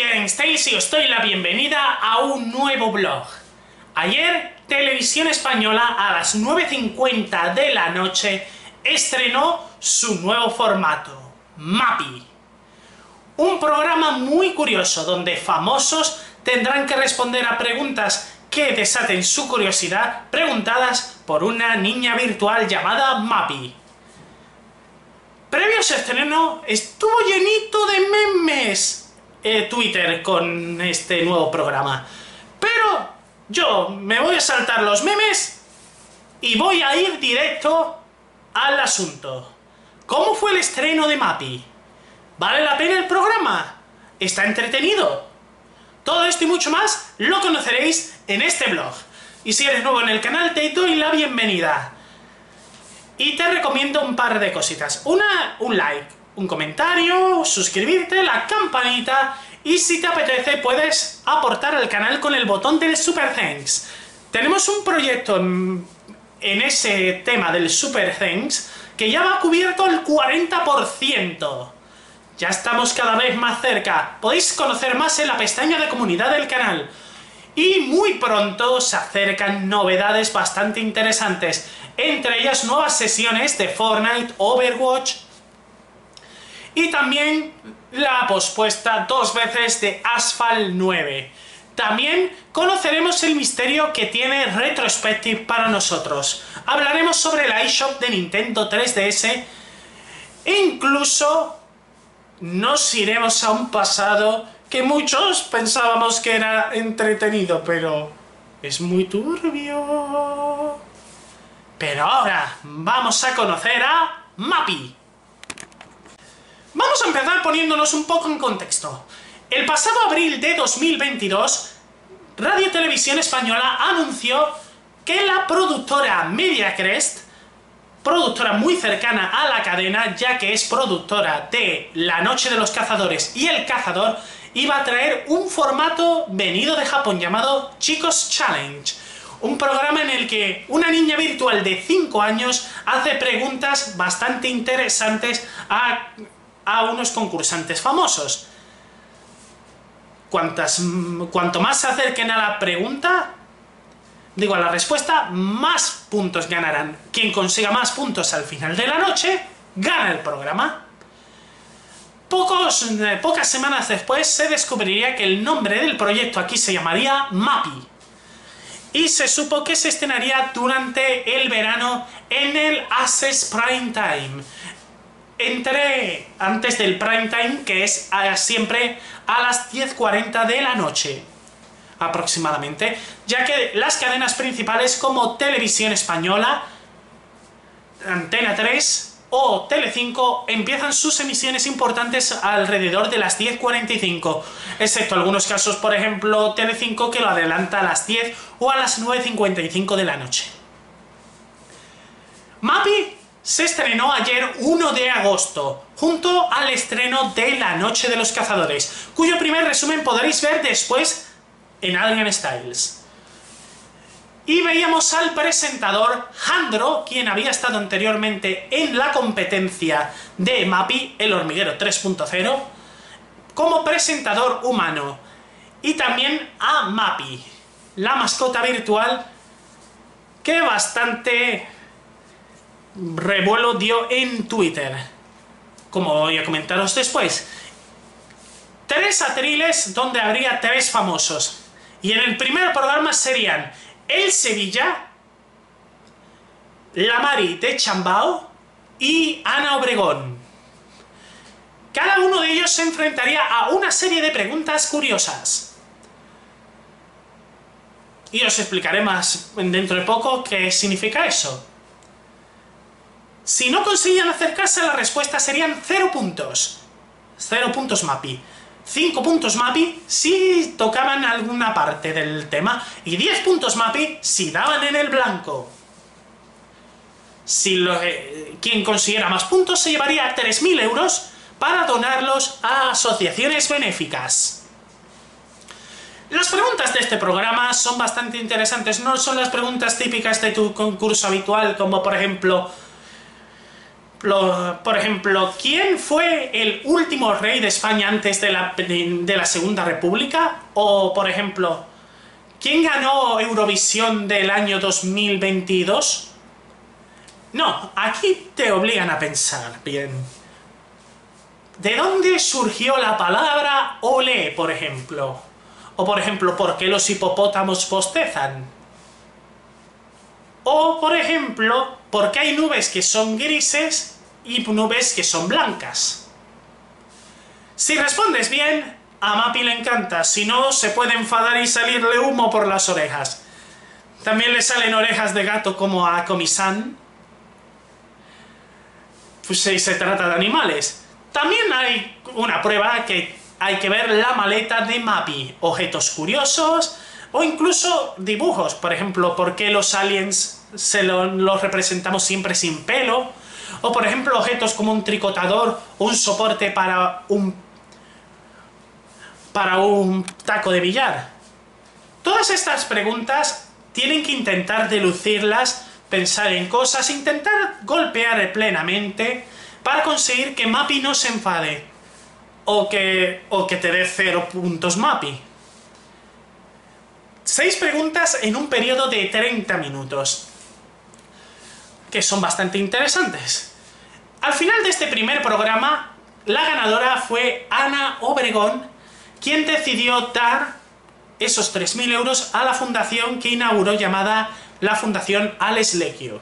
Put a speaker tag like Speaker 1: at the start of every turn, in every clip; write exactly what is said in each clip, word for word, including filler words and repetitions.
Speaker 1: Science Tales y os doy la bienvenida a un nuevo vlog. Ayer, Televisión Española a las nueve cincuenta de la noche estrenó su nuevo formato, MAPI. Un programa muy curioso donde famosos tendrán que responder a preguntas que desaten su curiosidad, preguntadas por una niña virtual llamada MAPI. Previo a su estreno estuvo llenito de memes eh, Twitter con este nuevo programa. Pero yo me voy a saltar los memes y voy a ir directo al asunto. ¿Cómo fue el estreno de MAPI? ¿Vale la pena el programa? ¿Está entretenido? Todo esto y mucho más lo conoceréis en este vlog. Y si eres nuevo en el canal te doy la bienvenida. Y te recomiendo un par de cositas. Una, un like, un comentario, suscribirte, la campanita y si te apetece puedes aportar al canal con el botón del Super Thanks. Tenemos un proyecto en, en ese tema del Super Thanks que ya va cubierto el cuarenta por ciento. Ya estamos cada vez más cerca. Podéis conocer más en la pestaña de comunidad del canal. Y muy pronto se acercan novedades bastante interesantes, entre ellas nuevas sesiones de Fortnite, Overwatch y también la pospuesta dos veces de Asphalt nueve. También conoceremos el misterio que tiene Retrospective para nosotros. Hablaremos sobre la eShop de Nintendo tres D S e incluso nos iremos a un pasado que muchos pensábamos que era entretenido, pero es muy turbio. Pero ahora vamos a conocer a MAPI. Vamos a empezar poniéndonos un poco en contexto. El pasado abril de dos mil veintidós, Radio Televisión Española anunció que la productora Mediacrest, productora muy cercana a la cadena, ya que es productora de La Noche de los Cazadores y El Cazador, iba a traer un formato venido de Japón llamado Chicos Challenge. Un programa en el que una niña virtual de cinco años hace preguntas bastante interesantes a, a unos concursantes famosos. Cuantas, cuanto más se acerquen a la pregunta, digo a la respuesta, más puntos ganarán. Quien consiga más puntos al final de la noche, gana el programa. Pocos, eh, pocas semanas después se descubriría que el nombre del proyecto aquí se llamaría MAPI. Y se supo que se estrenaría durante el verano en el Access Prime Time. Entre, antes del Prime Time, que es a, siempre a las diez cuarenta de la noche. Aproximadamente. Ya que las cadenas principales como Televisión Española, Antena tres o Telecinco empiezan sus emisiones importantes alrededor de las diez cuarenta y cinco, excepto algunos casos, por ejemplo, Telecinco que lo adelanta a las diez o a las nueve cincuenta y cinco de la noche. MAPI se estrenó ayer uno de agosto, junto al estreno de La Noche de los Cazadores, cuyo primer resumen podréis ver después en Adrian Styles. Y veíamos al presentador Jandro, quien había estado anteriormente en la competencia de MAPI, El Hormiguero tres punto cero, como presentador humano. Y también a MAPI, la mascota virtual que bastante revuelo dio en Twitter, como voy a comentaros después. Tres atriles donde habría tres famosos. Y en el primer programa serían El Sevilla, la Mari de Chambao y Ana Obregón. Cada uno de ellos se enfrentaría a una serie de preguntas curiosas. Y os explicaré más dentro de poco qué significa eso. Si no conseguían acercarse a la respuesta serían cero puntos. Cero puntos MAPI. cinco puntos MAPI si tocaban alguna parte del tema y diez puntos MAPI si daban en el blanco. Si lo, eh, quien consiguiera más puntos se llevaría tres mil euros para donarlos a asociaciones benéficas. Las preguntas de este programa son bastante interesantes, no son las preguntas típicas de tu concurso habitual, como por ejemplo Lo, por ejemplo, ¿quién fue el último rey de España antes de la, de, de la Segunda República? O, por ejemplo, ¿quién ganó Eurovisión del año dos mil veintidós? No, aquí te obligan a pensar bien. ¿De dónde surgió la palabra olé, por ejemplo? O, por ejemplo, ¿por qué los hipopótamos bostezan? O, por ejemplo, ¿por qué hay nubes que son grises y nubes que son blancas? Si respondes bien, a Mapi le encanta. Si no, se puede enfadar y salirle humo por las orejas. También le salen orejas de gato como a Komi-san. Pues si se trata de animales. También hay una prueba que hay que ver la maleta de Mapi. Objetos curiosos o incluso dibujos. Por ejemplo, ¿por qué los aliens se lo, los representamos siempre sin pelo? O por ejemplo, objetos como un tricotador o un soporte para un, para un taco de billar. Todas estas preguntas tienen que intentar delucirlas, pensar en cosas, intentar golpear plenamente para conseguir que Mapi no se enfade o que, o que te dé cero puntos Mapi. Seis preguntas en un periodo de treinta minutos, que son bastante interesantes. Al final de este primer programa, la ganadora fue Ana Obregón, quien decidió dar esos tres mil euros a la fundación que inauguró, llamada la Fundación Alex Lecquio.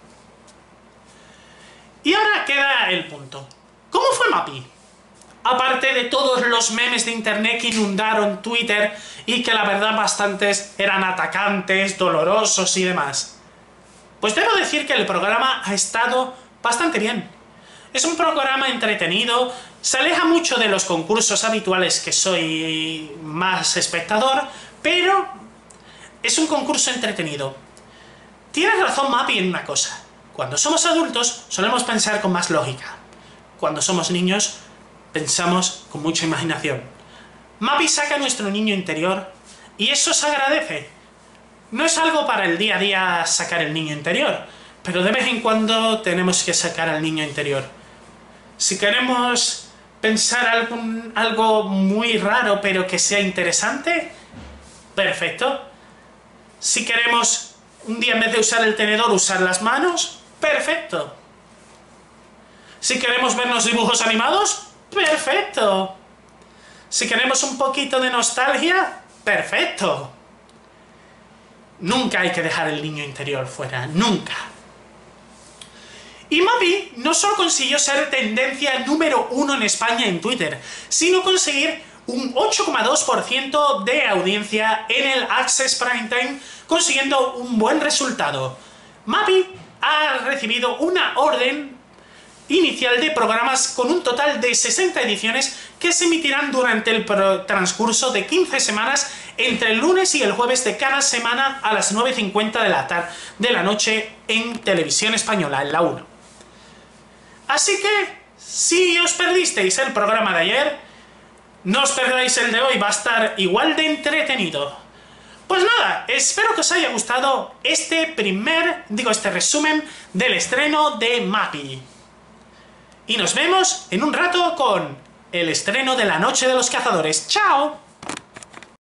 Speaker 1: Y ahora queda el punto. ¿Cómo fue Mapi? Aparte de todos los memes de internet que inundaron Twitter y que la verdad bastantes eran atacantes, dolorosos y demás. Pues debo decir que el programa ha estado bastante bien. Es un programa entretenido, se aleja mucho de los concursos habituales que soy más espectador, pero es un concurso entretenido. Tienes razón Mapi en una cosa. Cuando somos adultos solemos pensar con más lógica. Cuando somos niños pensamos con mucha imaginación. Mapi saca nuestro niño interior y eso se agradece. No es algo para el día a día sacar el niño interior, pero de vez en cuando tenemos que sacar al niño interior. Si queremos pensar algún, algo muy raro pero que sea interesante, perfecto. Si queremos un día en vez de usar el tenedor usar las manos, perfecto. Si queremos ver los dibujos animados, perfecto. Si queremos un poquito de nostalgia, perfecto. Nunca hay que dejar el niño interior fuera, nunca. Y Mapi no solo consiguió ser tendencia número uno en España en Twitter, sino conseguir un ocho coma dos por ciento de audiencia en el Access Prime Time, consiguiendo un buen resultado. Mapi ha recibido una orden inicial de programas con un total de sesenta ediciones que se emitirán durante el transcurso de quince semanas entre el lunes y el jueves de cada semana a las nueve cincuenta de la tarde de la noche en Televisión Española, en la uno. Así que, si os perdisteis el programa de ayer, no os perdáis el de hoy, va a estar igual de entretenido. Pues nada, espero que os haya gustado este primer, digo este resumen del estreno de Mapi. Y nos vemos en un rato con el estreno de La Noche de los Cazadores. ¡Chao!